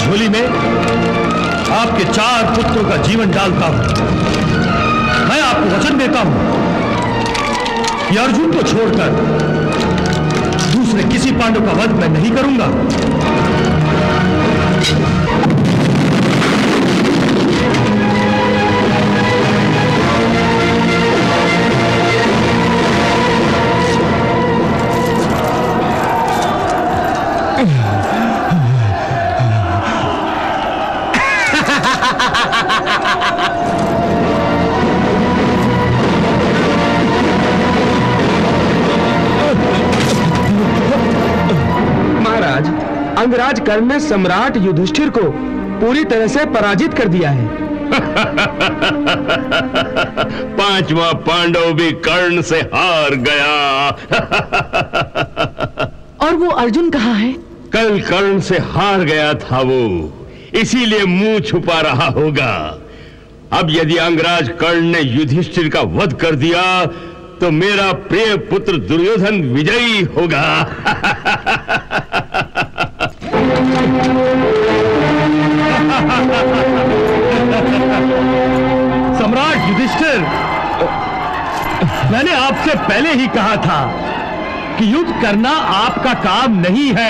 झोली में आपके 4 पुत्रों का जीवन डालता हूं। मैं आपको वचन देता हूं कि अर्जुन को छोड़कर दूसरे किसी पांडव का वध मैं नहीं करूंगा। अंगराज कर्ण ने सम्राट युधिष्ठिर को पूरी तरह से पराजित कर दिया है। 5वां पांडव भी कर्ण से हार गया। और वो अर्जुन कहाँ है? कल कर्ण से हार गया था वो, इसीलिए मुंह छुपा रहा होगा। अब यदि अंगराज कर्ण ने युधिष्ठिर का वध कर दिया तो मेरा प्रिय पुत्र दुर्योधन विजयी होगा। सम्राट युधिष्ठिर, मैंने आपसे पहले ही कहा था कि युद्ध करना आपका काम नहीं है।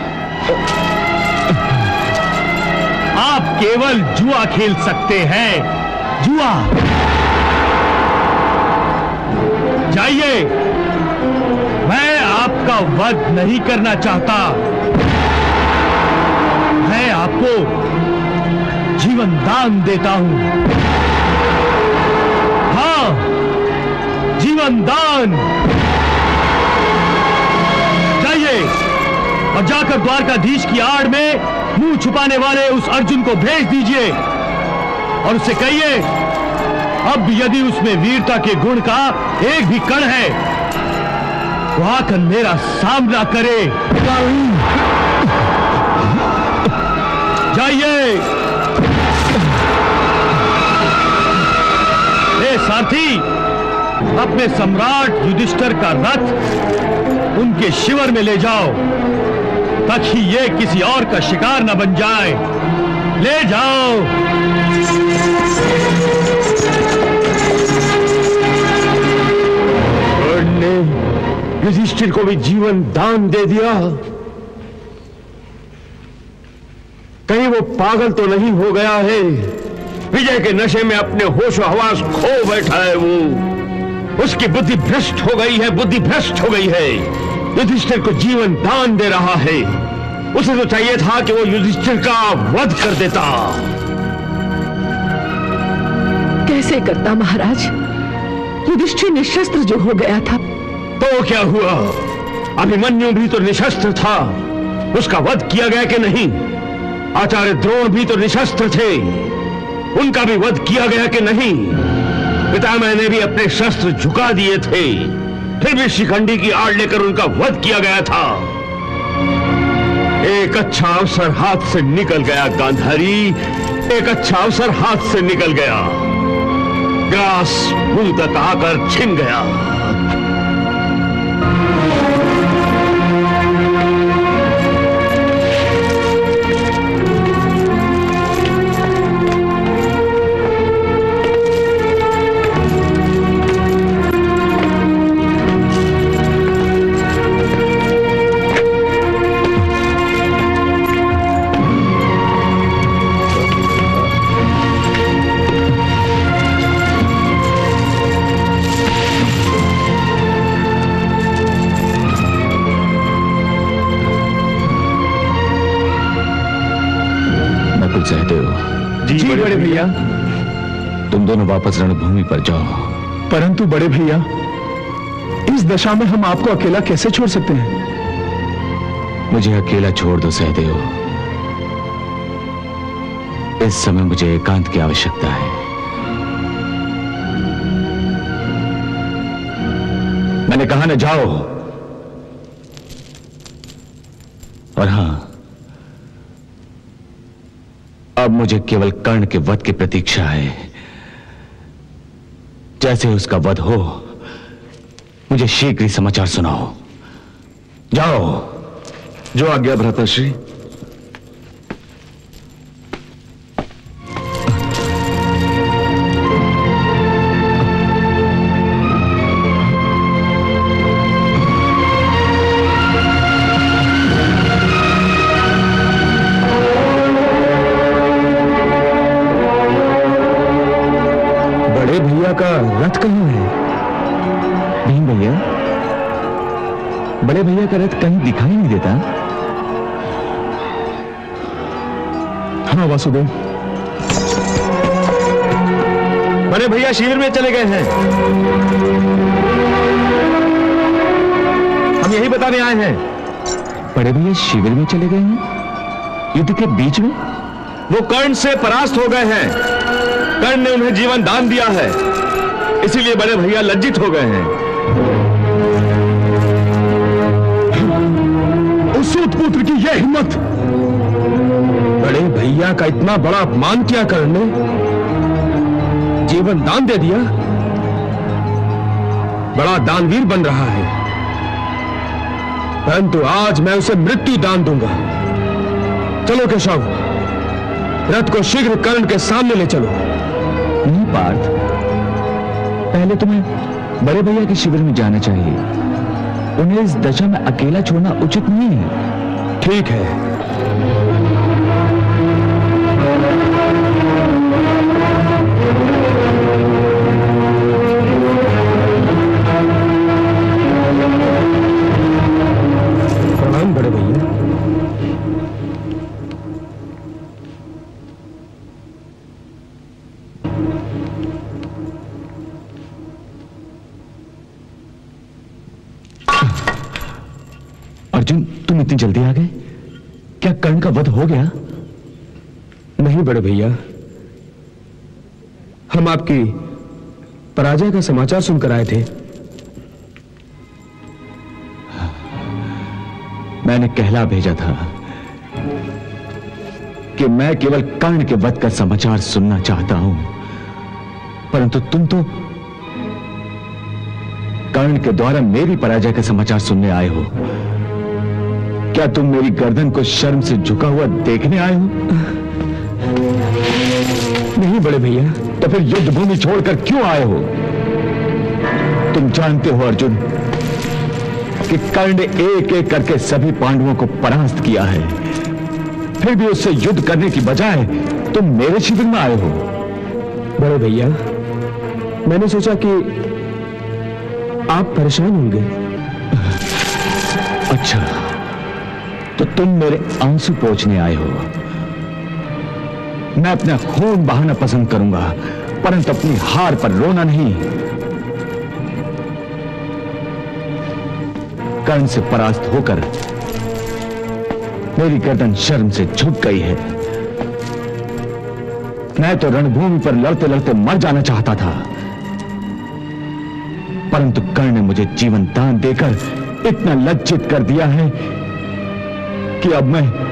आप केवल जुआ खेल सकते हैं, जुआ। जाइए, मैं आपका वध नहीं करना चाहता। मैं आपको जीवन दान देता हूं। हाँ, जीवन दान। जाइए और जाकर द्वारकाधीश की आड़ में मुंह छुपाने वाले उस अर्जुन को भेज दीजिए और उससे कहिए, अब यदि उसमें वीरता के गुण का एक भी कण है तो आकर मेरा सामना करे। जाइए। ए सारथी, अपने सम्राट युधिष्ठिर का रथ उनके शिविर में ले जाओ ताकि ये किसी और का शिकार न बन जाए। ले जाओ। कर्ण ने युधिष्ठिर को भी जीवन दान दे दिया। कहीं वो पागल तो नहीं हो गया है? विजय के नशे में अपने होश और हवास खो बैठा है वो। उसकी बुद्धि भ्रष्ट हो गई है, बुद्धि भ्रष्ट हो गई है। युधिष्ठिर को जीवन दान दे रहा है। उसे तो चाहिए था कि वो युधिष्ठिर का वध कर देता। कैसे करता महाराज? युधिष्ठिर निशस्त्र जो हो गया था। तो क्या हुआ? अभिमन्यु भी तो निशस्त्र था, उसका वध किया गया कि नहीं? आचार्य द्रोण भी तो निशस्त्र थे, उनका भी वध किया गया कि नहीं? पितामह ने भी अपने शस्त्र झुका दिए थे, फिर भी शिखंडी की आड़ लेकर उनका वध किया गया था। एक अच्छा अवसर हाथ से निकल गया गांधारी, एक अच्छा अवसर हाथ से निकल गया। ग्रास मुंह तक आकर छिन गया। जी बड़े भैया। तुम दोनों वापस रणभूमि पर जाओ। परंतु बड़े भैया, इस दशा में हम आपको अकेला कैसे छोड़ सकते हैं? मुझे अकेला छोड़ दो सहदेव। इस समय मुझे एकांत की आवश्यकता है। मैंने कहा न जाओ। और हां, अब मुझे केवल कर्ण के वध की प्रतीक्षा है। जैसे उसका वध हो, मुझे शीघ्र ही समाचार सुनाओ। जाओ। जो आज्ञा भ्राताश्री। का रथ कहाँ है? भीम भैया, बड़े भैया का रथ कहीं दिखाई नहीं देता। हाँ वासुदेव, बड़े भैया शिविर में चले गए हैं। हम यही बताने आए हैं। बड़े भैया शिविर में चले गए हैं? युद्ध के बीच में? वो कर्ण से परास्त हो गए हैं। कर्ण ने उन्हें जीवन दान दिया है, इसीलिए बड़े भैया लज्जित हो गए हैं। उस सूत पुत्र की यह हिम्मत! बड़े भैया का इतना बड़ा अपमान किया कर्ण ने, जीवन दान दे दिया। बड़ा दानवीर बन रहा है, परंतु आज मैं उसे मृत्यु दान दूंगा। चलो केशव, रथ को शीघ्र कर्ण के सामने ले चलो। नहीं पार्थ, पहले तुम्हें बड़े भैया के शिविर में जाना चाहिए। उन्हें इस दशा में अकेला छोड़ना उचित नहीं है। ठीक है। प्रणाम बड़े भैया। अर्जुन, तुम इतनी जल्दी आ गए? क्या कर्ण का वध हो गया? नहीं बड़े भैया, हम आपकी पराजय का समाचार सुनकर आए थे। मैंने कहला भेजा था कि मैं केवल कर्ण के वध का समाचार सुनना चाहता हूं, परंतु तुम तो कर्ण के द्वारा मेरी पराजय का समाचार सुनने आए हो। क्या तुम मेरी गर्दन को शर्म से झुका हुआ देखने आए हो? नहीं बड़े भैया। तो फिर युद्ध भूमि छोड़कर क्यों आए हो? तुम जानते हो अर्जुन कि कर्ण ने एक एक करके सभी पांडवों को परास्त किया है, फिर भी उससे युद्ध करने की बजाय तुम मेरे शिविर में आए हो। बड़े भैया, मैंने सोचा कि आप परेशान होंगे। अच्छा, तो तुम मेरे आंसू पोंछने आए हो। मैं अपना खून बहाना पसंद करूंगा, परंतु अपनी हार पर रोना नहीं। कर्ण से परास्त होकर मेरी गर्दन शर्म से झुक गई है। मैं तो रणभूमि पर लड़ते लड़ते मर जाना चाहता था, परंतु कर्ण ने मुझे जीवन दान देकर इतना लज्जित कर दिया है कि अब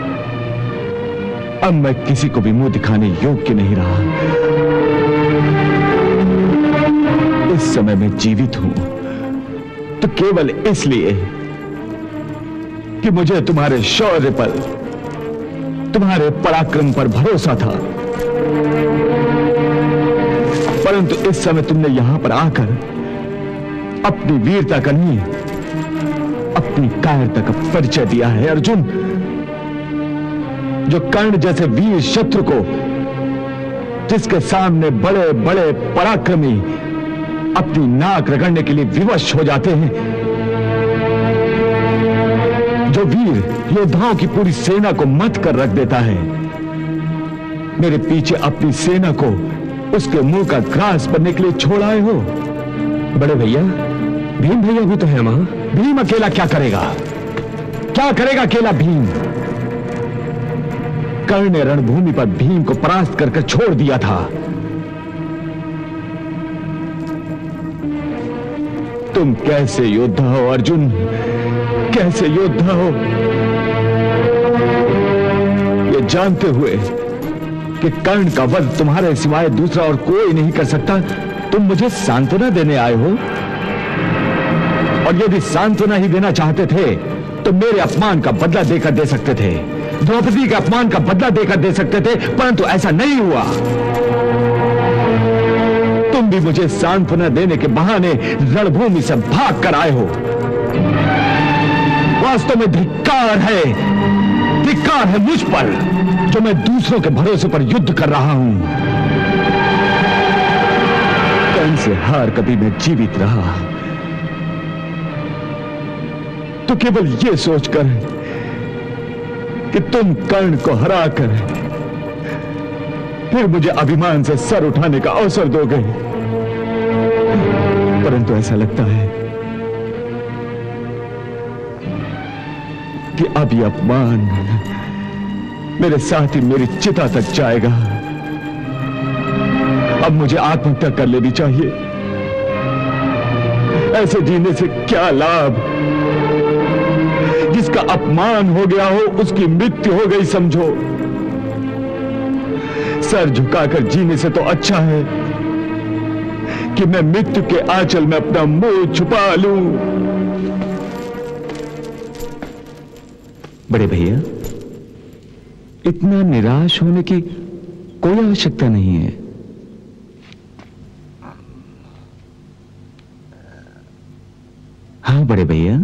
मैं किसी को भी मुंह दिखाने योग्य नहीं रहा। इस समय मैं जीवित हूं तो केवल इसलिए कि मुझे तुम्हारे शौर्य पर, तुम्हारे पराक्रम पर भरोसा था। परंतु इस समय तुमने यहां पर आकर अपनी वीरता का नहीं, अपनी कायरता का परिचय दिया है अर्जुन। जो कर्ण जैसे वीर शत्रु को, जिसके सामने बड़े बड़े पराक्रमी अपनी नाक रगड़ने के लिए विवश हो जाते हैं, जो वीर योद्धाओं की पूरी सेना को मत कर रख देता है, मेरे पीछे अपनी सेना को उसके मुंह का ग्रास बनने के लिए छोड़ आए हो। बड़े भैया, भीम भैया भी तो है वहां। भीम अकेला क्या करेगा? क्या करेगा अकेला भीम? कर्ण ने रणभूमि पर भीम को परास्त करके छोड़ दिया था। तुम कैसे योद्धा हो अर्जुन, कैसे योद्धा हो? ये जानते हुए कि कर्ण का वध तुम्हारे सिवाय दूसरा और कोई नहीं कर सकता, तुम मुझे सांत्वना देने आए हो। और यदि सांत्वना ही देना चाहते थे तो मेरे अपमान का बदला देकर दे सकते थे, द्रौपदी के अपमान का बदला देकर दे सकते थे, परंतु ऐसा नहीं हुआ। तुम भी मुझे सांत्वना देने के बहाने रणभूमि से भाग कर आए हो। वास्तव में धिक्कार है मुझ पर, जो मैं दूसरों के भरोसे पर युद्ध कर रहा हूं। कर्ण कर्ण से हार कभी मैं जीवित रहा तो केवल यह सोचकर कि तुम कर्ण को हराकर फिर मुझे अभिमान से सर उठाने का अवसर दोगे। परंतु ऐसा लगता है कि अब यह अपमान मेरे साथ ही मेरी चिता तक जाएगा। अब मुझे आत्महत्या कर लेनी चाहिए। ऐसे जीने से क्या लाभ? जिसका अपमान हो गया हो उसकी मृत्यु हो गई समझो। सर झुकाकर जीने से तो अच्छा है कि मैं मृत्यु के आंचल में अपना मुंह छुपा लूं। बड़े भैया, इतना निराश होने की कोई आवश्यकता नहीं है। हाँ बड़े भैया,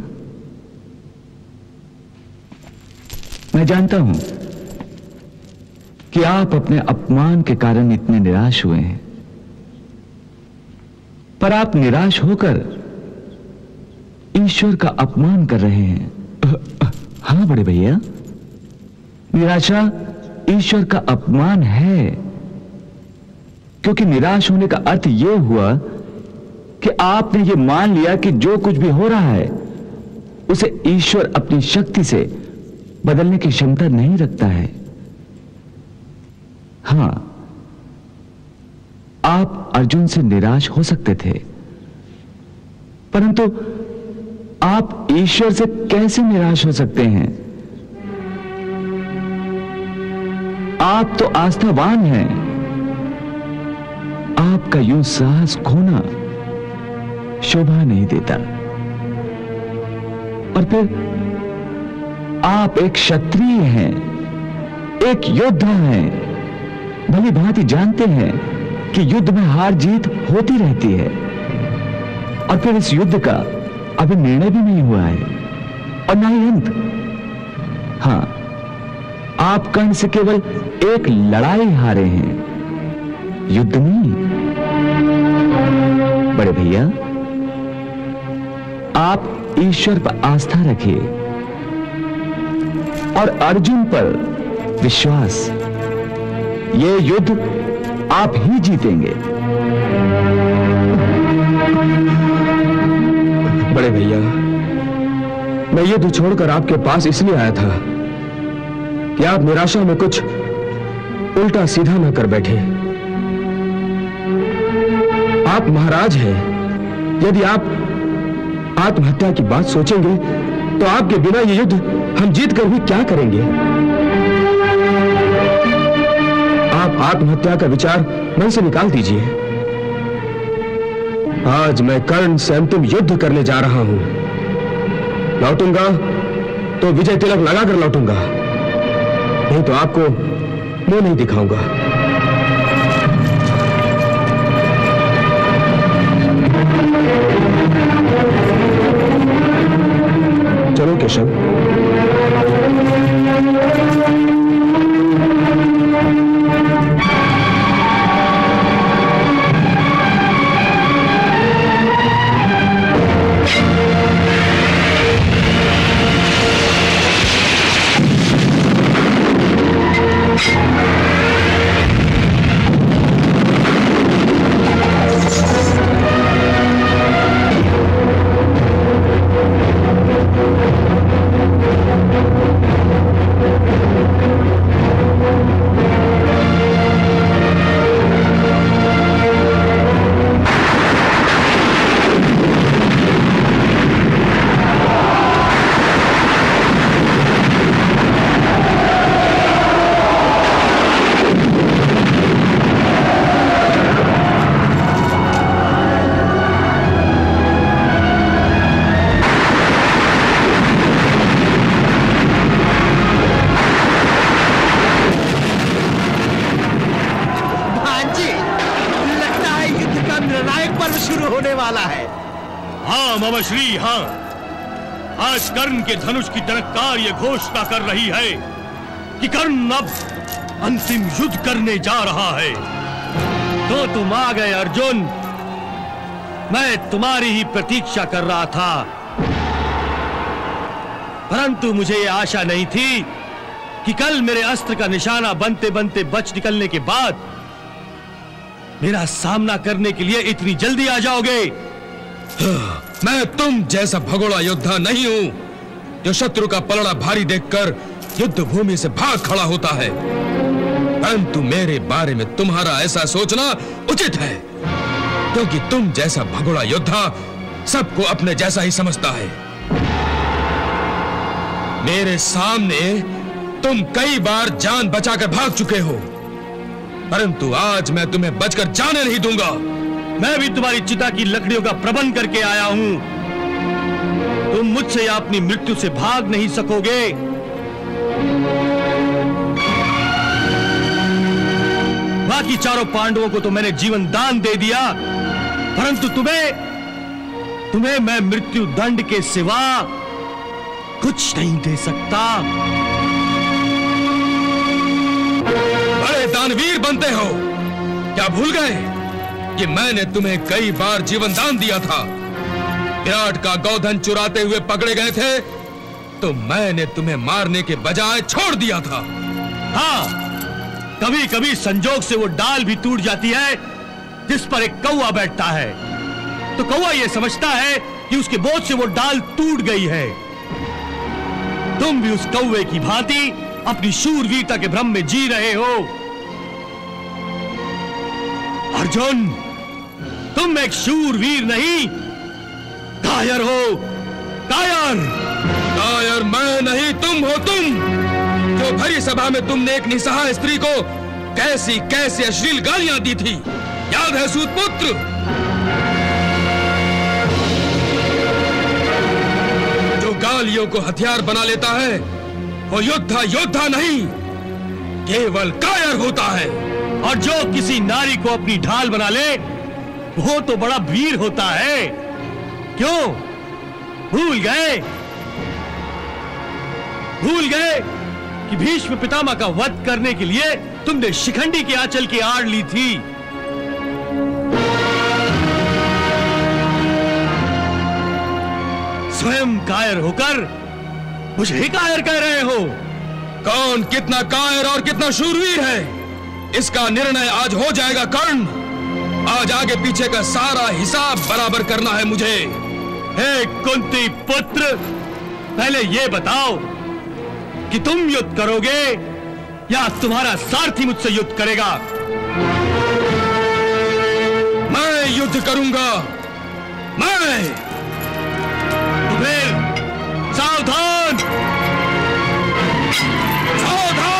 मैं जानता हूं कि आप अपने अपमान के कारण इतने निराश हुए हैं, पर आप निराश होकर ईश्वर का अपमान कर रहे हैं। हाँ बड़े भैया, निराशा ईश्वर का अपमान है, क्योंकि निराश होने का अर्थ यह हुआ कि आपने यह मान लिया कि जो कुछ भी हो रहा है उसे ईश्वर अपनी शक्ति से बदलने की क्षमता नहीं रखता है। हां, आप अर्जुन से निराश हो सकते थे, परंतु आप ईश्वर से कैसे निराश हो सकते हैं? आप तो आस्थावान हैं। आपका यूं साहस खोना शोभा नहीं देता। और फिर आप एक क्षत्रिय हैं, एक योद्धा हैं, भली भांति जानते हैं कि युद्ध में हार जीत होती रहती है। और फिर इस युद्ध का अभी निर्णय भी नहीं हुआ है और ना ही अंत। हां, आप कर्ण से केवल एक लड़ाई हारे हैं, युद्ध नहीं। बड़े भैया, आप ईश्वर पर आस्था रखिए और अर्जुन पर विश्वास। ये युद्ध आप ही जीतेंगे। बड़े भैया, मैं युद्ध छोड़कर आपके पास इसलिए आया था कि आप निराशा में कुछ उल्टा सीधा न कर बैठे। आप महाराज हैं। यदि आप आत्महत्या की बात सोचेंगे तो आपके बिना ये युद्ध हम जीत कर भी क्या करेंगे? आप आत्महत्या का विचार मन से निकाल दीजिए। आज मैं कर्ण से अंतिम युद्ध करने जा रहा हूं। लौटूंगा तो विजय तिलक लगाकर लौटूंगा, नहीं तो आपको मुंह नहीं दिखाऊंगा। चलो केशव। श्री हां, आज कर्ण के धनुष की टनकार ये घोषणा कर रही है कि कर्ण अब अंतिम युद्ध करने जा रहा है। तो तुम आ गए अर्जुन, मैं तुम्हारी ही प्रतीक्षा कर रहा था, परंतु मुझे यह आशा नहीं थी कि कल मेरे अस्त्र का निशाना बनते बनते बच निकलने के बाद मेरा सामना करने के लिए इतनी जल्दी आ जाओगे। मैं तुम जैसा भगोड़ा योद्धा नहीं हूं जो शत्रु का पलड़ा भारी देखकर युद्ध भूमि से भाग खड़ा होता है, परंतु मेरे बारे में तुम्हारा ऐसा सोचना उचित है, क्योंकि तुम जैसा भगोड़ा योद्धा सबको अपने जैसा ही समझता है। मेरे सामने तुम कई बार जान बचाकर भाग चुके हो, परंतु आज मैं तुम्हें बचकर जाने नहीं दूंगा। मैं भी तुम्हारी चिता की लकड़ियों का प्रबंध करके आया हूं। तुम मुझसे या अपनी मृत्यु से भाग नहीं सकोगे। बाकी चारों पांडवों को तो मैंने जीवन दान दे दिया, परंतु तुम्हें मैं मृत्यु दंड के सिवा कुछ नहीं दे सकता। बड़े दानवीर बनते हो, क्या भूल गए कि मैंने तुम्हें कई बार जीवन दान दिया था? विराट का गौधन चुराते हुए पकड़े गए थे तो मैंने तुम्हें मारने के बजाय छोड़ दिया था। हाँ, कभी कभी संजोग से वो डाल भी टूट जाती है जिस पर एक कौवा बैठता है, तो कौवा ये समझता है कि उसके बोझ से वो डाल टूट गई है। तुम भी उस कौवे की भांति अपनी शूरवीरता के भ्रम में जी रहे हो। अर्जुन, तुम एक शूरवीर नहीं, कायर हो। कायर मैं नहीं, तुम हो तुम, जो भरी सभा में तुमने एक निसहाय स्त्री को कैसी कैसी अश्लील गालियां दी थी, याद है सूतपुत्र? जो गालियों को हथियार बना लेता है वो योद्धा नहीं, केवल कायर होता है। और जो किसी नारी को अपनी ढाल बना ले वो तो बड़ा वीर होता है। क्यों भूल गए कि भीष्म पितामह का वध करने के लिए तुमने शिखंडी के आंचल की आड़ ली थी। स्वयं कायर होकर मुझे कायर कह रहे हो। कौन कितना कायर और कितना शूरवीर है, इसका निर्णय आज हो जाएगा कर्ण। आज आगे पीछे का सारा हिसाब बराबर करना है मुझे। हे कुंती पुत्र, पहले ये बताओ कि तुम युद्ध करोगे या तुम्हारा सारथी मुझसे युद्ध करेगा? मैं युद्ध करूंगा। मैं। तो फिर सावधान, सावधान।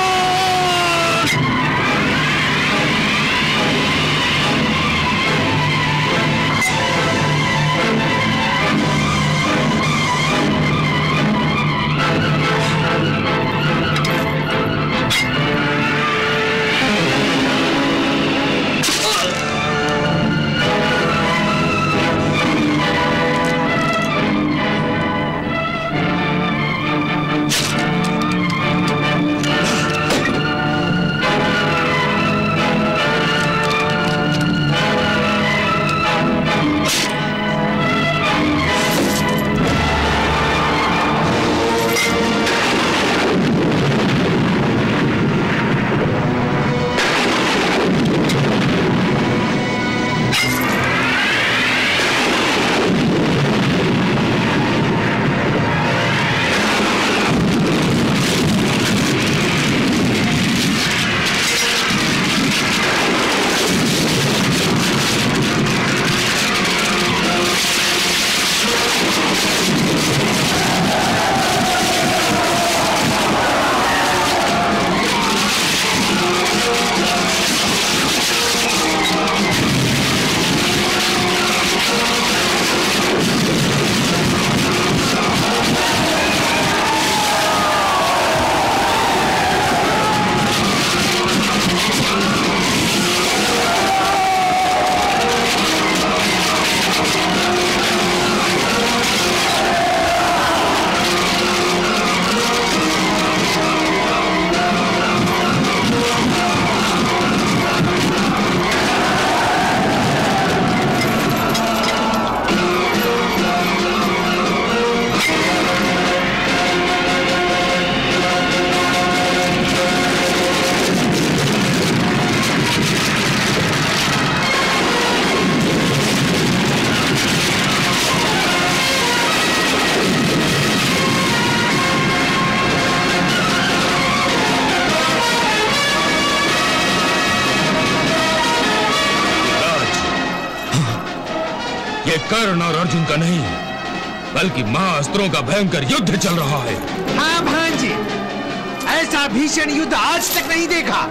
कर्ण और अर्जुन का नहीं, बल्कि महाअस्त्रों का भयंकर युद्ध चल रहा है। हाँ भांजे, ऐसा भीषण युद्ध आज तक नहीं देखा।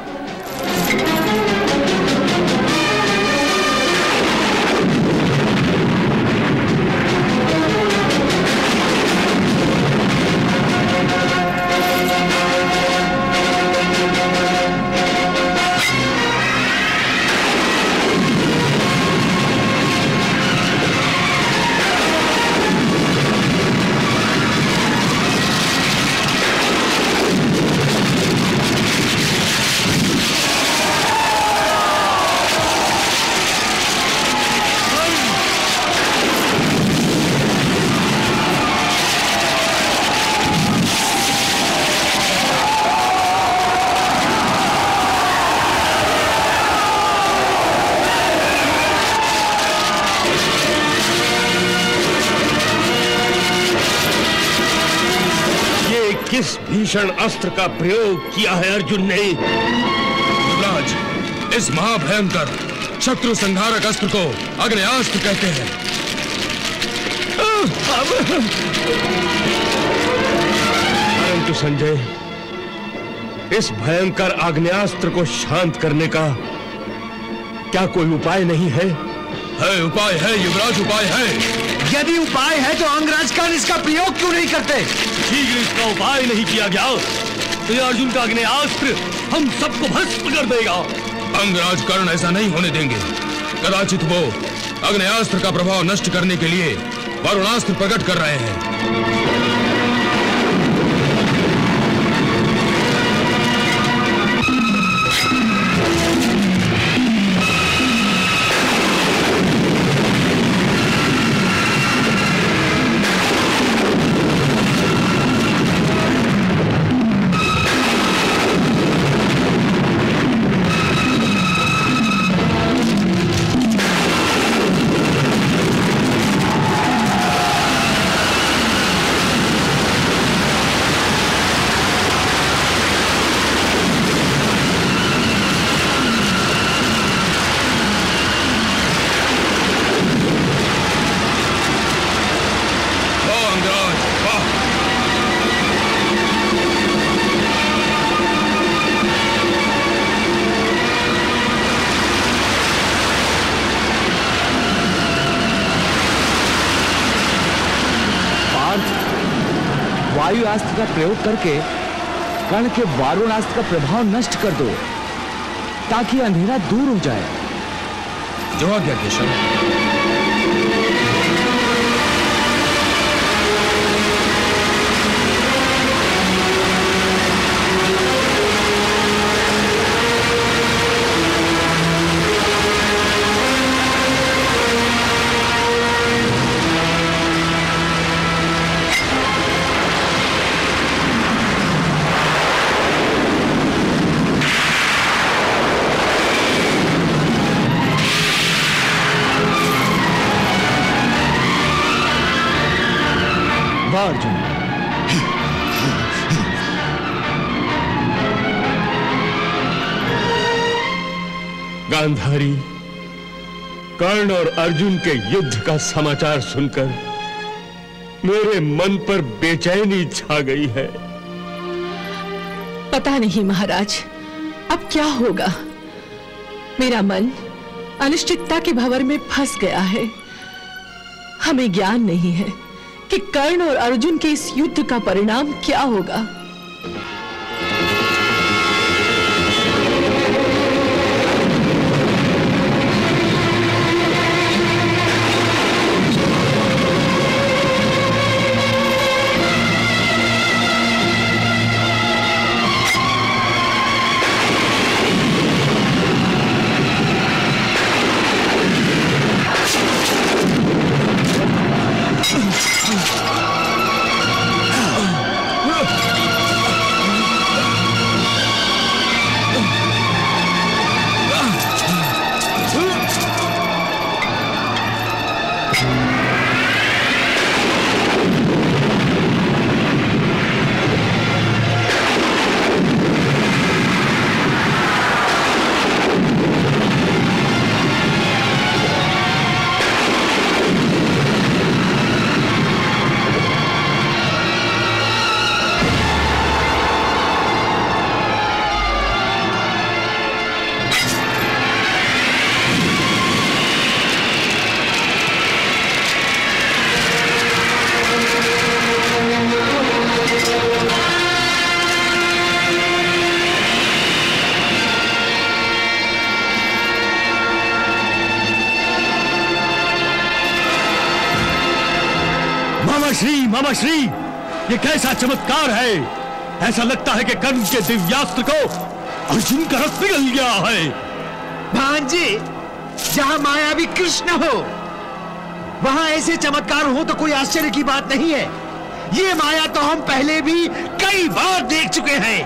किस भीषण अस्त्र का प्रयोग किया है अर्जुन ने? युवराज, इस महाभयंकर शत्रु संहारक अस्त्र को अग्नेयास्त्र कहते हैं। परंतु संजय, इस भयंकर आग्नेयास्त्र को शांत करने का क्या कोई उपाय नहीं है? उपाय है युवराज, उपाय है। यदि उपाय है तो अंगराज कर्ण इसका प्रयोग क्यों नहीं करते? शीघ्र इसका उपाय नहीं किया गया तो ये अर्जुन का आग्नेयास्त्र हम सबको भस्म कर देगा। अंगराज कर्ण ऐसा नहीं होने देंगे। कदाचित वो आग्नेयास्त्र का प्रभाव नष्ट करने के लिए वरुणास्त्र प्रकट कर रहे हैं। वायुआस्त्र का प्रयोग करके कर्ण के वारुणास्त्र का प्रभाव नष्ट कर दो ताकि अंधेरा दूर हो जाए। जो आ गया केशव। अर्जुन, गांधारी, कर्ण और अर्जुन के युद्ध का समाचार सुनकर मेरे मन पर बेचैनी छा गई है। पता नहीं महाराज, अब क्या होगा। मेरा मन अनिश्चितता के भंवर में फंस गया है। हमें ज्ञान नहीं है कि कर्ण और अर्जुन के इस युद्ध का परिणाम क्या होगा। मामा श्री, ये कैसा चमत्कार है। ऐसा लगता है कि कर्ण के दिव्यास्त्र को अर्जुन का रस निगल गया है। भांजे, जहां मायावी कृष्ण हो वहां ऐसे चमत्कार हो तो कोई आश्चर्य की बात नहीं है। ये माया तो हम पहले भी कई बार देख चुके हैं।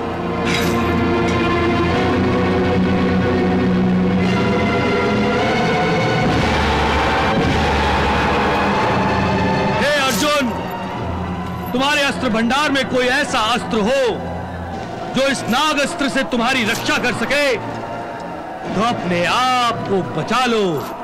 हे अर्जुन, तुम्हारे अस्त्र भंडार में कोई ऐसा अस्त्र हो जो इस नाग अस्त्र से तुम्हारी रक्षा कर सके तो अपने आप को बचा लो।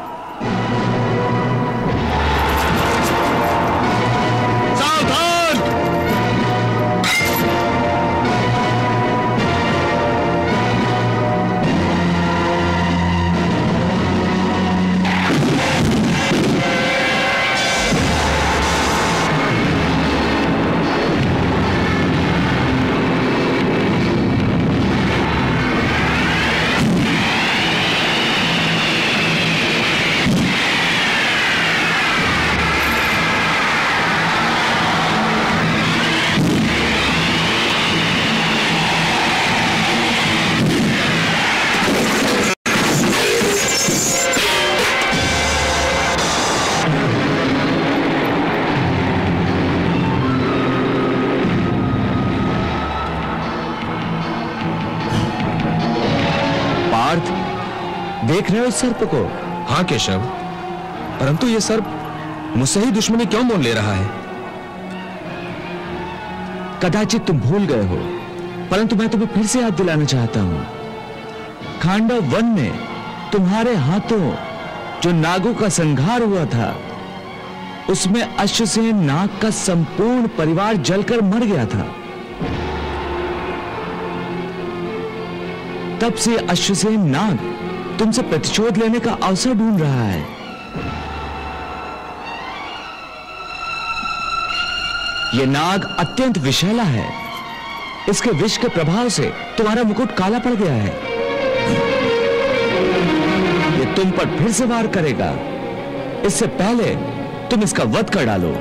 देख रहे हो इस सर्प को? हाँ केशव, परंतु ये सर्प मुझसे ही दुश्मनी क्यों मोल ले रहा है? कदाचित तुम भूल गए हो, परंतु मैं तुम्हें फिर से याद दिलाना चाहता हूं। खांडव वन में तुम्हारे हाथों जो नागों का संहार हुआ था, उसमें अश्वसेन नाग का संपूर्ण परिवार जलकर मर गया था। तब से अश्वसेन नाग तुमसे प्रतिशोध लेने का अवसर ढूंढ रहा है। यह नाग अत्यंत विषैला है। इसके विष के प्रभाव से तुम्हारा मुकुट काला पड़ गया है। यह तुम पर फिर से वार करेगा। इससे पहले तुम इसका वध कर डालो।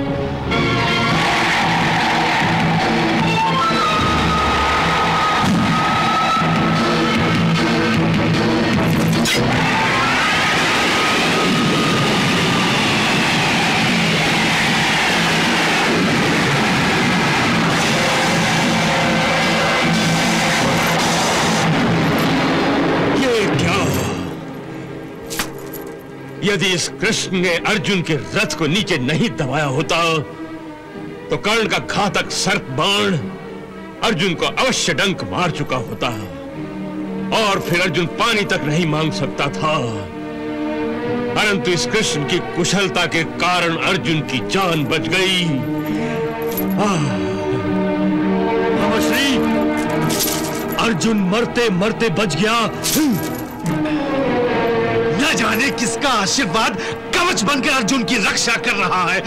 यदि इस कृष्ण ने अर्जुन के रथ को नीचे नहीं दबाया होता तो कर्ण का घातक सर्प बाण अर्जुन को अवश्य डंक मार चुका होता और फिर अर्जुन पानी तक नहीं मांग सकता था। परंतु इस कृष्ण की कुशलता के कारण अर्जुन की जान बच गई। श्री, अर्जुन मरते मरते बच गया। न जाने किसका आशीर्वाद कवच बनकर अर्जुन की रक्षा कर रहा है।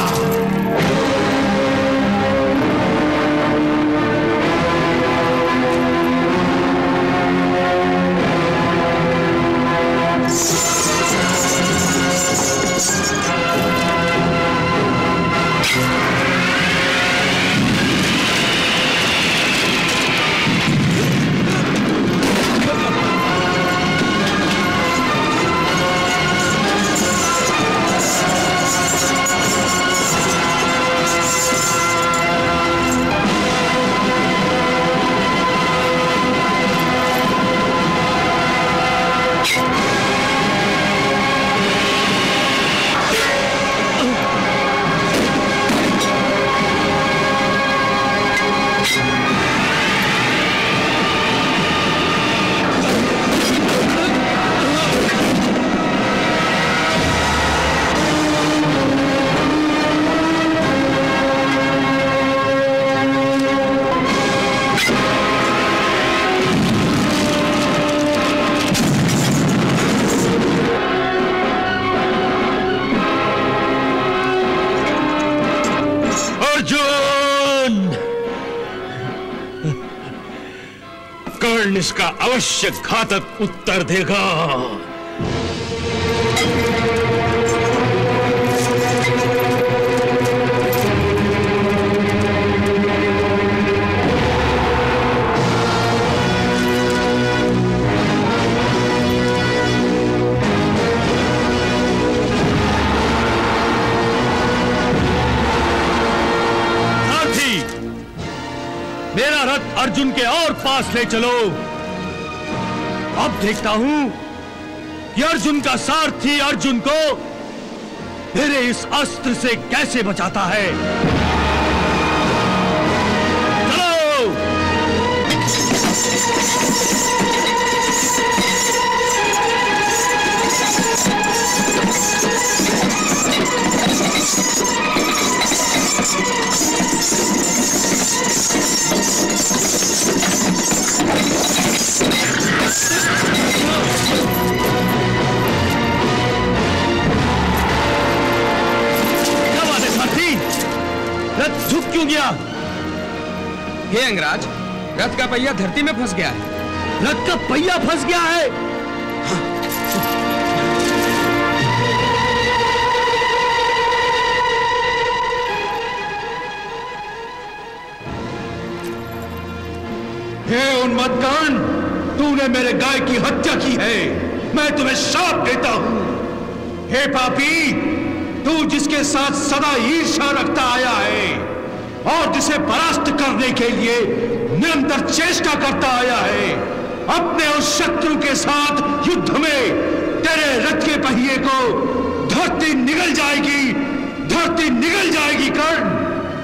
कर्ण इसका अवश्य घातक उत्तर देगा। अर्जुन के और पास ले चलो। अब देखता हूं कि अर्जुन का सारथी अर्जुन को मेरे इस अस्त्र से कैसे बचाता है। चलो। रथ झुक क्यों गया? हे अंगराज, रथ का पहिया धरती में फंस गया है। रथ का पहिया फंस गया है? हे उन्मत्तकर्ण, तूने मेरे गाय की हत्या की है। मैं तुम्हें श्राप देता हूं। हे पापी, तू जिसके साथ सदा ईर्ष्या रखता आया है और जिसे परास्त करने के लिए निरंतर चेष्टा करता आया है, अपने उस शत्रु के साथ युद्ध में तेरे रथ के पहिए को धरती निगल जाएगी, धरती निगल जाएगी कर्ण।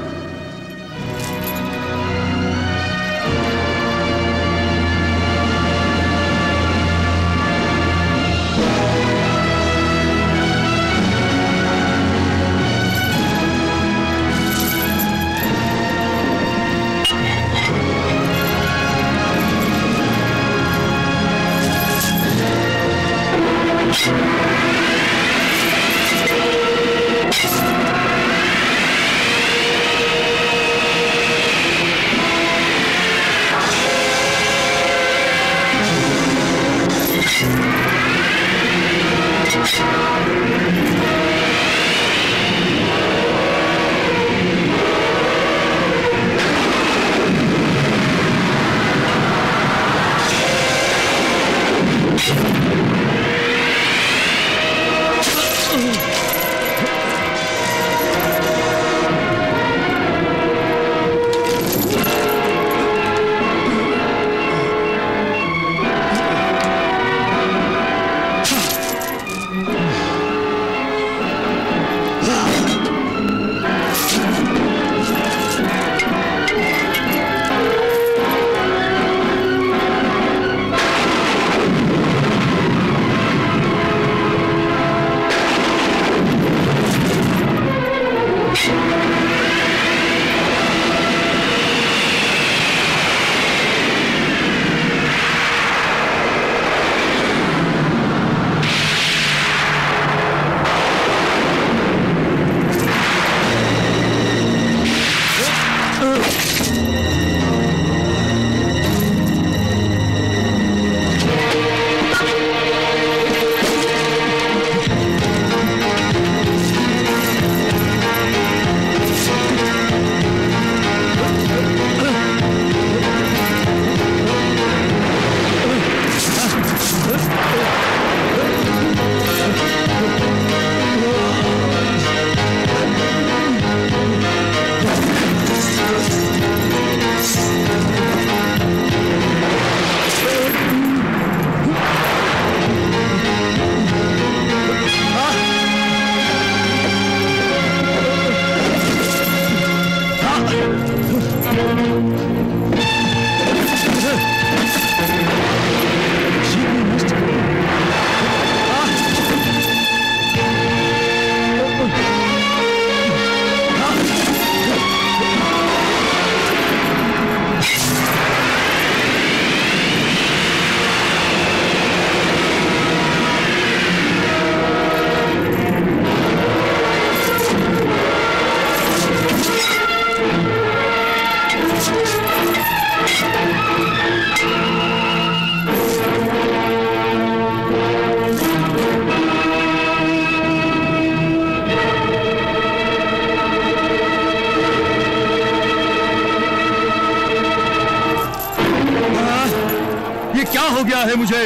हो गया है मुझे।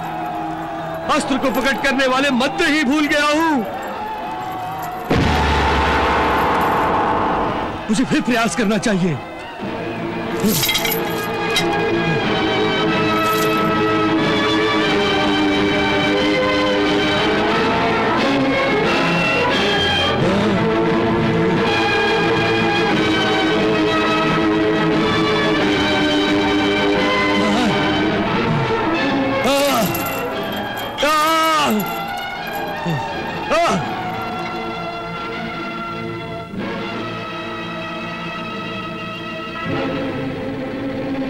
अस्त्र को पकड़ करने वाले मंत्र ही भूल गया हूं। मुझे फिर प्रयास करना चाहिए।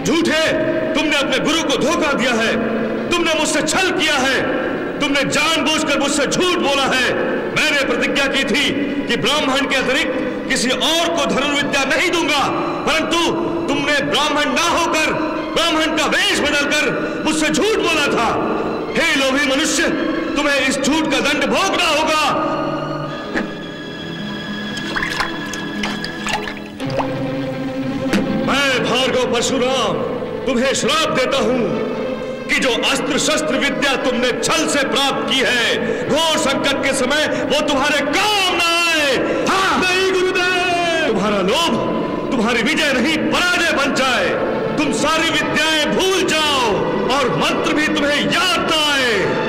झूठे, तुमने अपने गुरु को धोखा दिया है, तुमने मुझसे छल किया है, तुमने जानबूझकर मुझसे झूठ बोला है। मैंने प्रतिज्ञा की थी कि ब्राह्मण के अतिरिक्त किसी और को धनुर्विद्या नहीं दूंगा, परंतु तुमने ब्राह्मण ना होकर ब्राह्मण का वेश बदलकर मुझसे झूठ बोला था। हे लोभी मनुष्य, तुम्हें इस झूठ का दंड भोगना होगा। मैं भार्गव परशुराम तुम्हें श्राप देता हूं कि जो अस्त्र शस्त्र विद्या तुमने छल से प्राप्त की है, घोर संकट के समय वो तुम्हारे काम ना आए। हाँ, नहीं गुरुदेव, तुम्हारा लोभ तुम्हारी विजय नहीं पराजय बन जाए, तुम सारी विद्याएं भूल जाओ और मंत्र भी तुम्हें याद ना आए।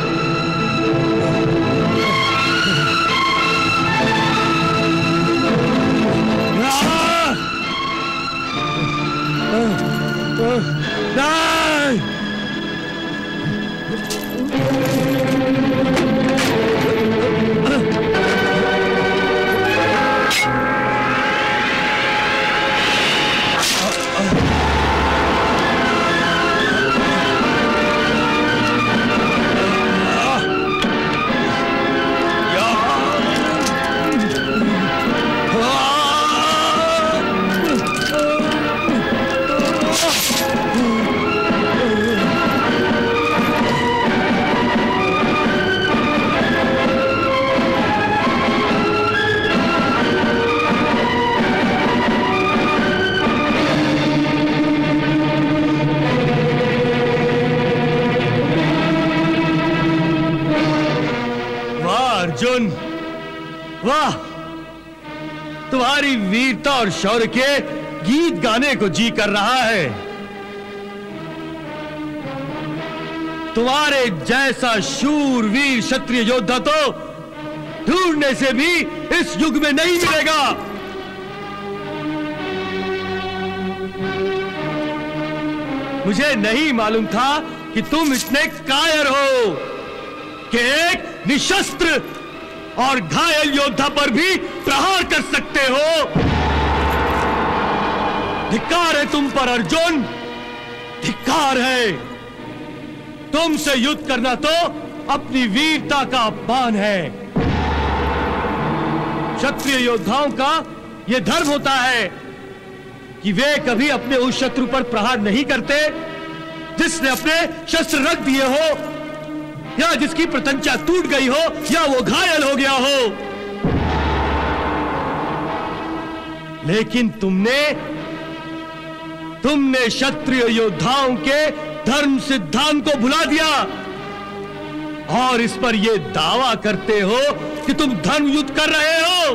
वाह, तुम्हारी वीरता और शौर्य के गीत गाने को जी कर रहा है। तुम्हारे जैसा शूरवीर क्षत्रिय योद्धा तो ढूंढने से भी इस युग में नहीं मिलेगा। मुझे नहीं मालूम था कि तुम इतने कायर हो कि एक निशस्त्र और घायल योद्धा पर भी प्रहार कर सकते हो। धिक्कार है तुम पर अर्जुन, धिक्कार है। तुमसे युद्ध करना तो अपनी वीरता का अपमान है। क्षत्रिय योद्धाओं का यह धर्म होता है कि वे कभी अपने उस शत्रु पर प्रहार नहीं करते जिसने अपने शस्त्र रख दिए हो, या जिसकी प्रत्यंचा टूट गई हो, या वो घायल हो गया हो। लेकिन तुमने क्षत्रिय योद्धाओं के धर्म सिद्धांत को भुला दिया और इस पर यह दावा करते हो कि तुम धर्म युद्ध कर रहे हो।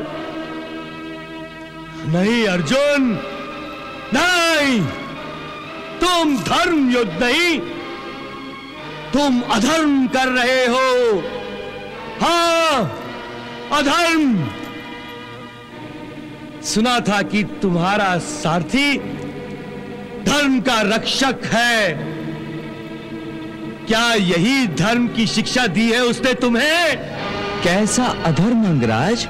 नहीं अर्जुन, नहीं, तुम धर्म युद्ध नहीं, तुम अधर्म कर रहे हो। हां, अधर्म। सुना था कि तुम्हारा सारथी धर्म का रक्षक है। क्या यही धर्म की शिक्षा दी है उसने तुम्हें? कैसा अधर्म अंगराज?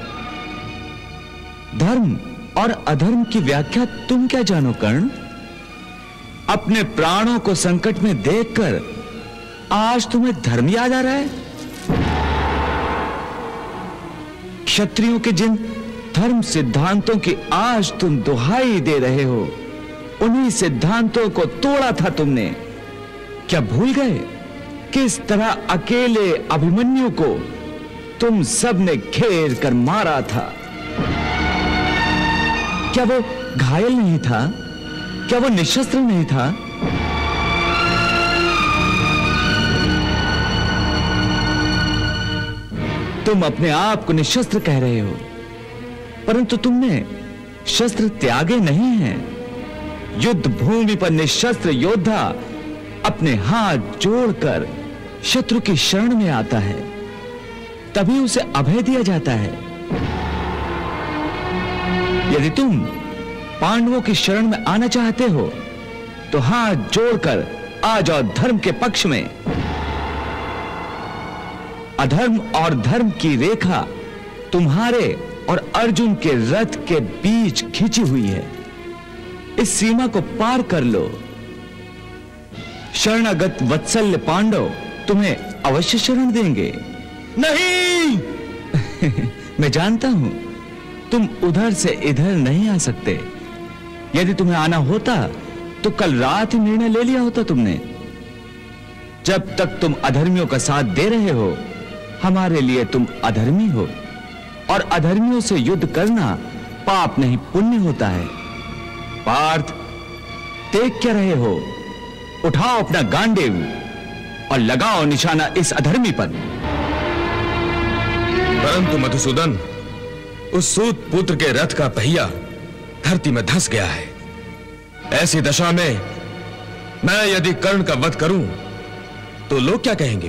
धर्म और अधर्म की व्याख्या तुम क्या जानो कर्ण? अपने प्राणों को संकट में देखकर आज तुम्हें धर्म याद आ रहा है? क्षत्रियों के जिन धर्म सिद्धांतों की आज तुम दुहाई दे रहे हो, उन्हीं सिद्धांतों को तोड़ा था तुमने। क्या भूल गए किस तरह अकेले अभिमन्यु को तुम सबने घेर कर मारा था? क्या वो घायल नहीं था? क्या वो निशस्त्र नहीं था? तुम अपने आप को निशस्त्र कह रहे हो, परंतु तुमने शस्त्र त्यागे नहीं हैं। युद्ध भूमि पर निशस्त्र योद्धा अपने हाथ जोड़कर शत्रु की शरण में आता है, तभी उसे अभय दिया जाता है। यदि तुम पांडवों की शरण में आना चाहते हो तो हाथ जोड़कर आ जाओ धर्म के पक्ष में। अधर्म और धर्म की रेखा तुम्हारे और अर्जुन के रथ के बीच खींची हुई है। इस सीमा को पार कर लो शरणागत वत्सल्य पांडव तुम्हें अवश्य शरण देंगे। नहीं। मैं जानता हूं तुम उधर से इधर नहीं आ सकते। यदि तुम्हें आना होता तो कल रात ही निर्णय ले लिया होता तुमने। जब तक तुम अधर्मियों का साथ दे रहे हो, हमारे लिए तुम अधर्मी हो, और अधर्मियों से युद्ध करना पाप नहीं पुण्य होता है। पार्थ, देख क्या रहे हो? उठाओ अपना गांडीव और लगाओ निशाना इस अधर्मी पर। परंतु मधुसूदन, उस सूत पुत्र के रथ का पहिया धरती में धंस गया है। ऐसी दशा में मैं यदि कर्ण का वध करूं तो लोग क्या कहेंगे?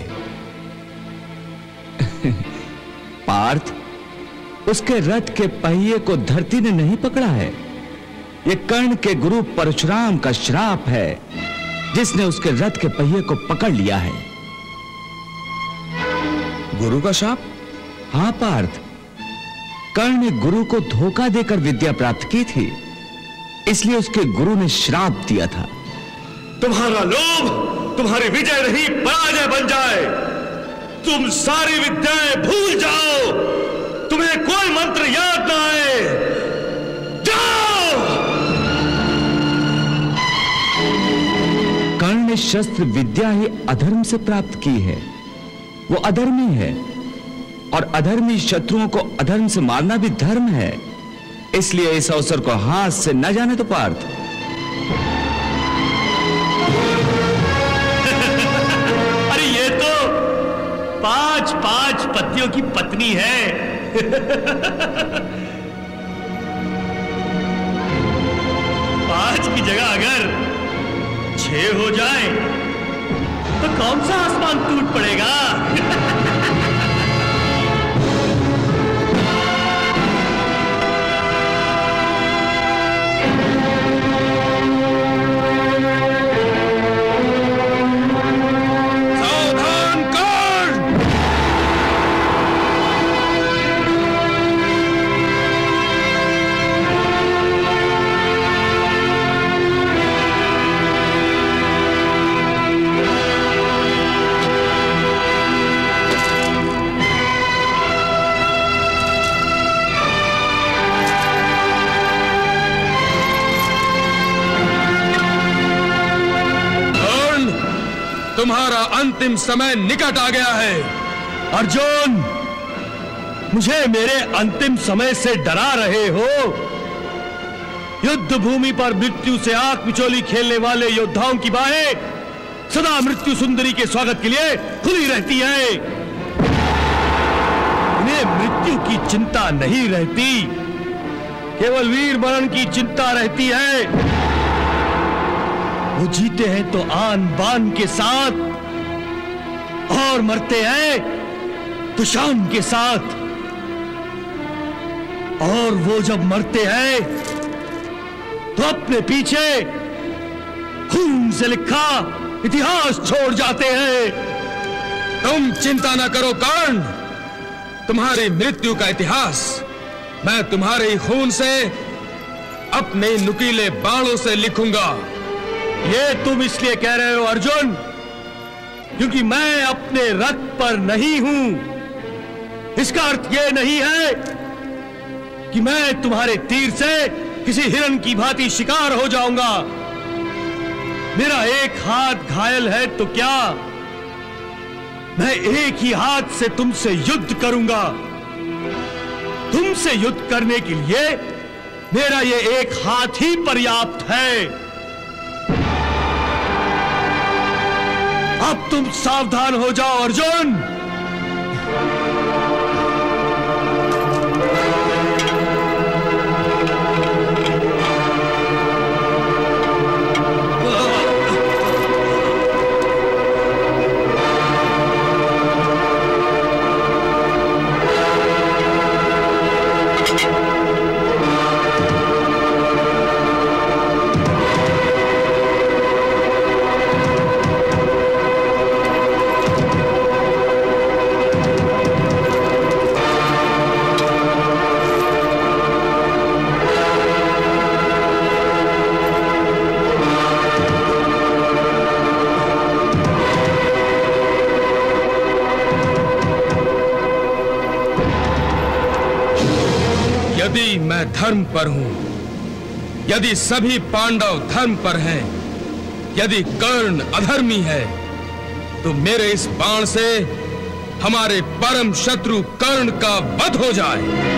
पार्थ, उसके रथ के पहिए को धरती ने नहीं पकड़ा है। यह कर्ण के गुरु परशुराम का श्राप है, जिसने उसके रथ के पहिए को पकड़ लिया है। गुरु का श्राप? हां पार्थ, कर्ण ने गुरु को धोखा देकर विद्या प्राप्त की थी, इसलिए उसके गुरु ने श्राप दिया था। तुम्हारा लोभ तुम्हारी विजय नहीं पराजय बन जाए। तुम सारी विद्याएं भूल जाओ, तुम्हें कोई मंत्र याद ना आए। जाओ। कर्ण ने शस्त्र विद्या ही अधर्म से प्राप्त की है। वो अधर्मी है, और अधर्मी शत्रुओं को अधर्म से मारना भी धर्म है। इसलिए इस अवसर को हाथ से न जाने तो पार्थ। अरे ये तो 5 पतियों की पत्नी है। 5 की जगह अगर 6 हो जाए तो कौन सा आसमान टूट पड़ेगा? तुम्हारा अंतिम समय निकट आ गया है। अर्जुन, मुझे मेरे अंतिम समय से डरा रहे हो? युद्ध भूमि पर मृत्यु से आंख मिचोली खेलने वाले योद्धाओं की बाहें सदा मृत्यु सुंदरी के स्वागत के लिए खुली रहती है। उन्हें मृत्यु की चिंता नहीं रहती, केवल वीर मरण की चिंता रहती है। वो जीते हैं तो आन बान के साथ, और मरते हैं तो शान के साथ। और वो जब मरते हैं तो अपने पीछे खून से लिखा इतिहास छोड़ जाते हैं। तुम चिंता ना करो कर्ण, तुम्हारी मृत्यु का इतिहास मैं तुम्हारे ही खून से अपने नुकीले बाणों से लिखूंगा। ये तुम इसलिए कह रहे हो अर्जुन, क्योंकि मैं अपने रथ पर नहीं हूं। इसका अर्थ यह नहीं है कि मैं तुम्हारे तीर से किसी हिरण की भांति शिकार हो जाऊंगा। मेरा एक हाथ घायल है तो क्या, मैं एक ही हाथ से तुमसे युद्ध करूंगा। तुमसे युद्ध करने के लिए मेरा ये एक हाथ ही पर्याप्त है। अब तुम सावधान हो जाओ अर्जुन। धर्म पर हूं। यदि सभी पांडव धर्म पर हैं, यदि कर्ण अधर्मी है, तो मेरे इस बाण से हमारे परम शत्रु कर्ण का वध हो जाए।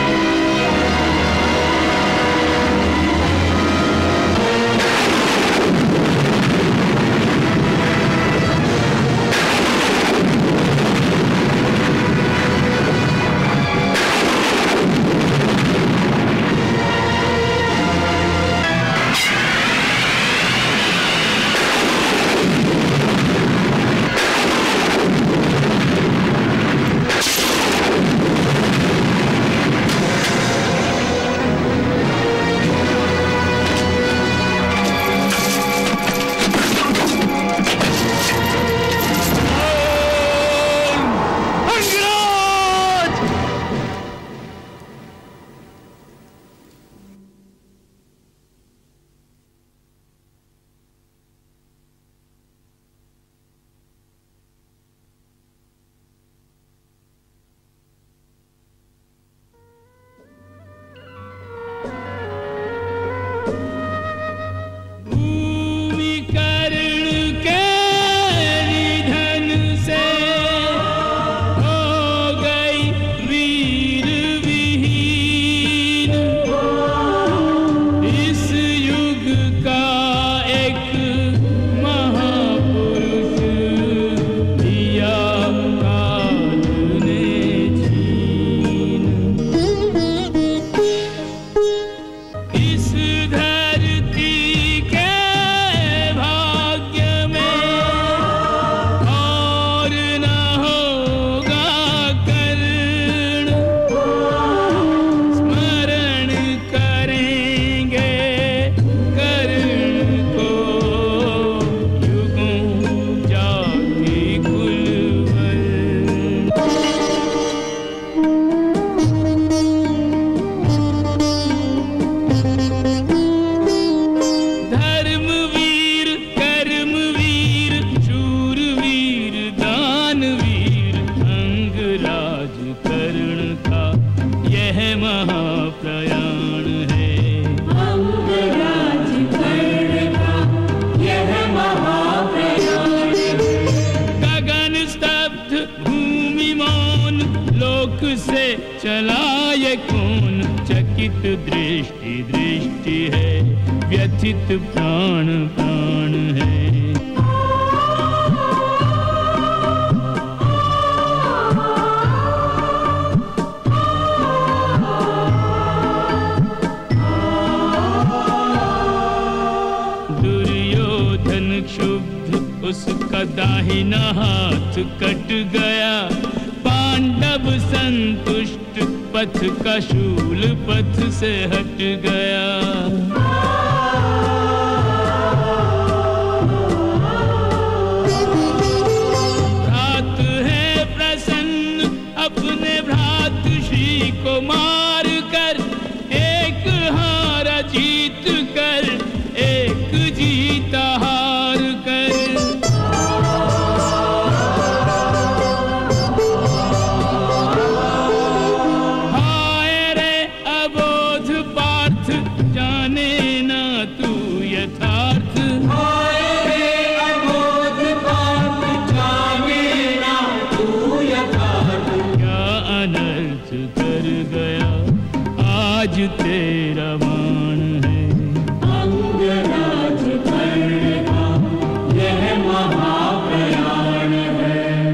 उसका दाहिना हाथ कट गया, पांडव संतुष्ट, पथ का शूल पथ से हट गया। भ्रात है प्रसन्न अपने भ्रातृश्री को मार कर, एक हारा जीत कर, एक जीता हार कर। हाय रे अबोध पार्थ, जाने ना तू यथार्थ। हाय रे अबोध पार्थ, जाने ना तू यथार्थ। क्या अनर्थ कर गया आज तेरा बाण है, अंगराज कर्ण का यह महाप्रयाण है।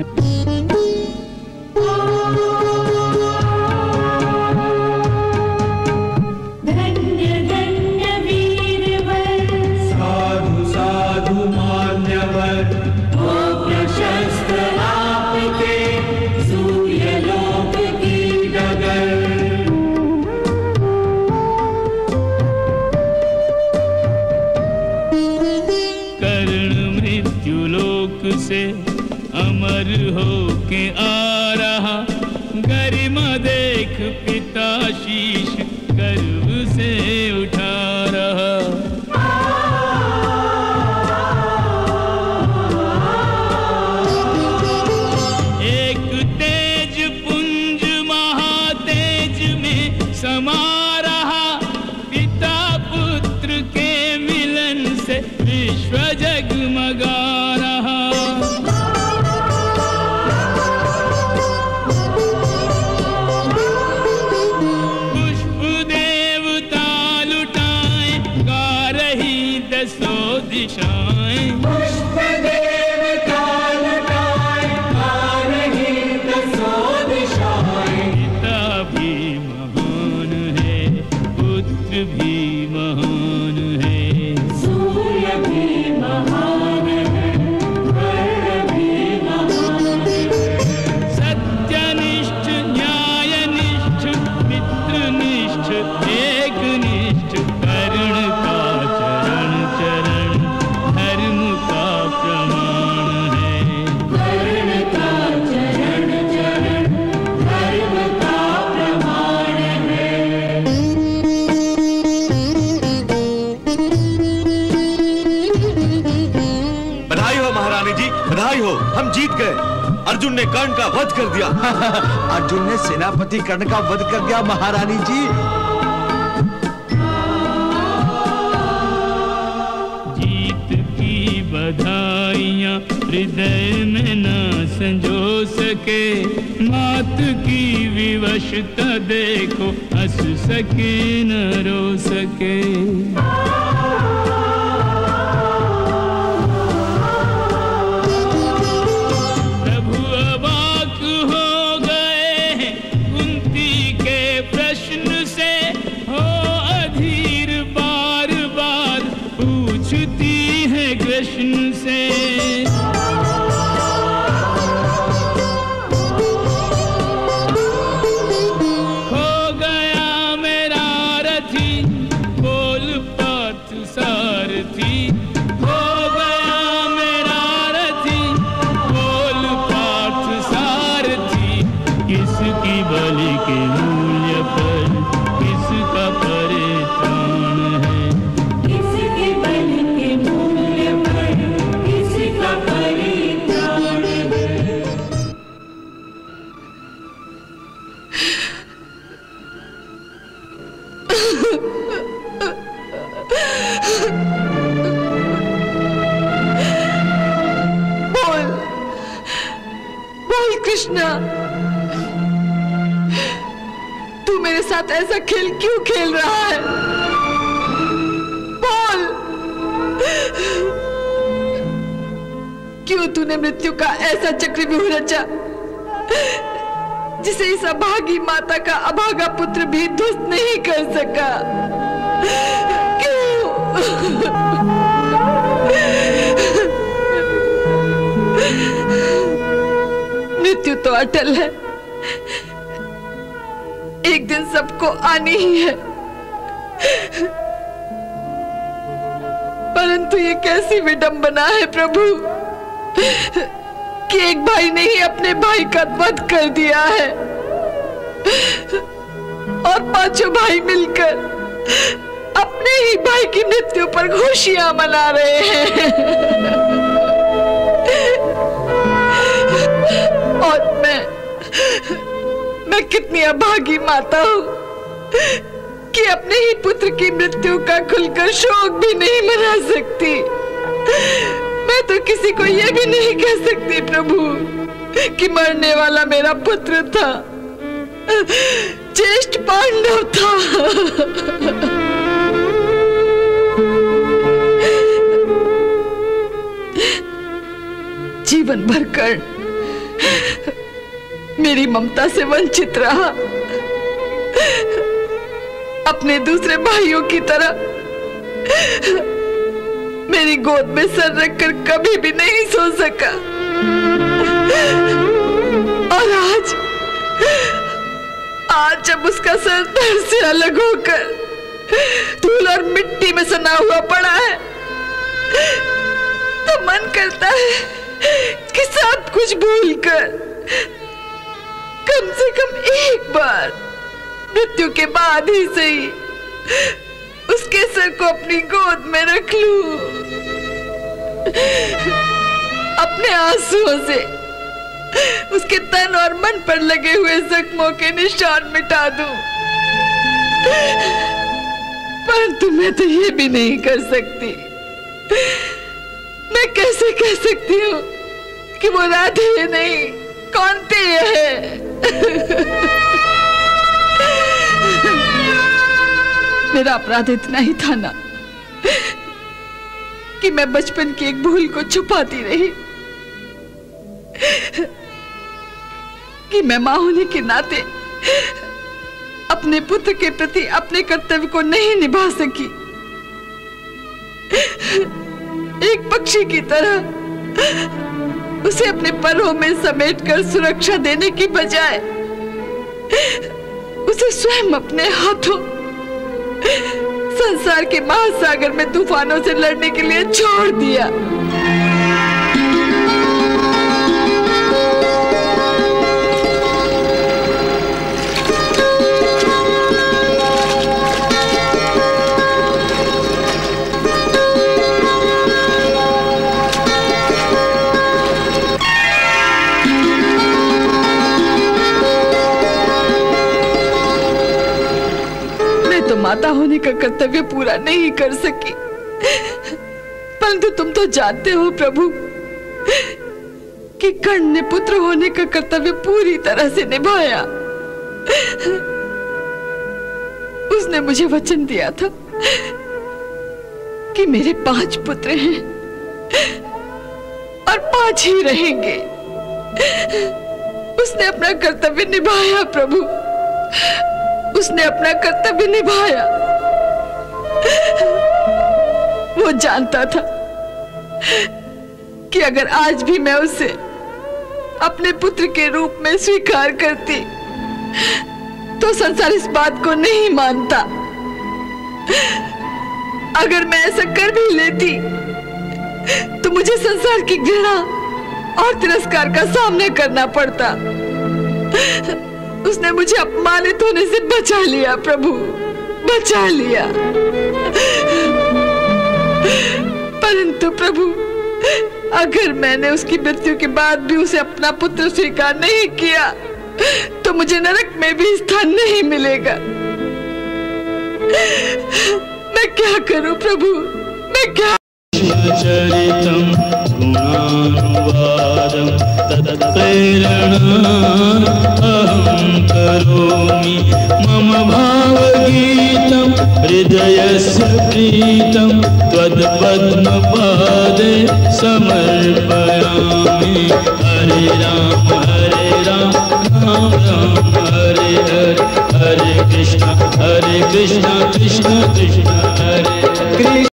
धन्य धन्य वीरवर, साधु साधु मान्यवर, हो प्रशस्त आपके सूर्यलोक की डगर। से अमर हो के आ रहा, गरिमा देख पिता शीश गर्व से उठा रहा। एक तेज पुंज महातेज में समा रहा, महारानी जी, बधाई हो, हम जीत गए। अर्जुन ने कर्ण का वध कर दिया। अर्जुन ने सेनापति कर्ण का वध कर दिया महारानी जी। जीत की बधाइयां हृदय में न संजो सके, मात की विवशता देखो, हंस सके न रो सके। प्रभु अवाक हो गए कुंती के प्रश्न से, हो अधीर बार बार पूछती है कृष्ण से। कृष्णा, तू मेरे साथ ऐसा खेल क्यों खेल रहा है? बोल, क्यों तूने मृत्यु का ऐसा चक्रव्यूह रचा जिसे इस अभागी माता का अभागा पुत्र भी ध्वस्त नहीं कर सका? क्यों? मृत्यु तो अटल है, एक दिन सबको आनी ही है, परंतु ये कैसी विडंबना है प्रभु कि एक भाई ने ही अपने भाई का वध कर दिया है और पांचों भाई मिलकर अपने ही भाई की मृत्यु पर खुशियां मना रहे हैं। और मैं कितनी अभागी माता हूं कि अपने ही पुत्र की मृत्यु का खुलकर शोक भी नहीं मना सकती। मैं तो किसी को यह भी नहीं कह सकती प्रभु कि मरने वाला मेरा पुत्र था, ज्येष्ठ पांडव था। जीवन भर कर मेरी ममता से वंचित रहा, अपने दूसरे भाइयों की तरह मेरी गोद में सर रखकर कभी भी नहीं सो सका। और आज जब उसका सर धड़ से अलग होकर धूल और मिट्टी में सना हुआ पड़ा है, तो मन करता है कि सब कुछ भूलकर कम से कम एक बार मृत्यु के बाद ही सही उसके सर को अपनी गोद में रख लूं, अपने आंसुओं से उसके तन और मन पर लगे हुए जख्मों के निशान मिटा दूं। परंतु मैं तो ये भी नहीं कर सकती। मैं कैसे कह सकती हूँ कि वो राधे नहीं कौनते है? मेरा अपराध इतना ही था ना कि मैं बचपन की एक भूल को छुपाती रही, कि मैं मां होने के नाते अपने पुत्र के प्रति अपने कर्तव्य को नहीं निभा सकी। एक पक्षी की तरह उसे अपने परों में समेटकर सुरक्षा देने की बजाय उसे स्वयं अपने हाथों संसार के महासागर में तूफानों से लड़ने के लिए छोड़ दिया। माता होने का कर्तव्य पूरा नहीं कर सकी, परंतु तुम तो जानते हो प्रभु कि कर्ण ने पुत्र होने का कर्तव्य पूरी तरह से निभाया। उसने मुझे वचन दिया था कि मेरे 5 पुत्र हैं और 5 ही रहेंगे। उसने अपना कर्तव्य निभाया प्रभु, उसने अपना कर्तव्य निभाया। वो जानता था कि अगर आज भी मैं उसे अपने पुत्र के रूप में स्वीकार करती तो संसार इस बात को नहीं मानता। अगर मैं ऐसा कर भी लेती तो मुझे संसार की घृणा और तिरस्कार का सामना करना पड़ता। उसने मुझे अपमानित होने से बचा लिया प्रभु, बचा लिया। परंतु प्रभु, अगर मैंने उसकी मृत्यु के बाद भी उसे अपना पुत्र स्वीकार नहीं किया तो मुझे नरक में भी स्थान नहीं मिलेगा। मैं क्या करूं प्रभु, मैं क्या? चरितम गुणानुवादम तत्प्रेरणा अहं करोमि मम भावगीतं हृदयस्य प्रीतं त्वत्पद्मपादे समर्पयामि। हरे राम राम राम हरे हरे, हरे कृष्ण कृष्ण कृष्ण हरे हरे।